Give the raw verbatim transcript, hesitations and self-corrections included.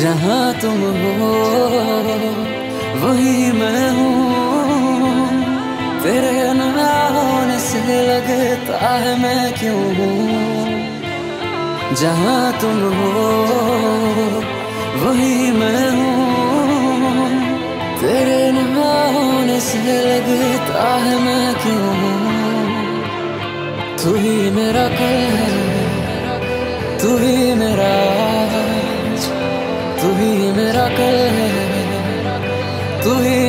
जहाँ तुम हो वही मैं हूँ, तेरे न होने से लगता है मैं क्यों हूँ। जहाँ तुम हो वही मैं हूँ, तेरे न होने से लगता है मैं क्यों हूँ। तू ही मेरा कल है, तू ही मेरा आज, तू ही मेरा कल है, तू ही